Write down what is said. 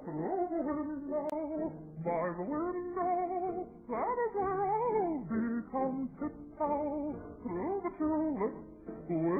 through the window, by the window, that is where I'll be. Come tiptoe through the tulips,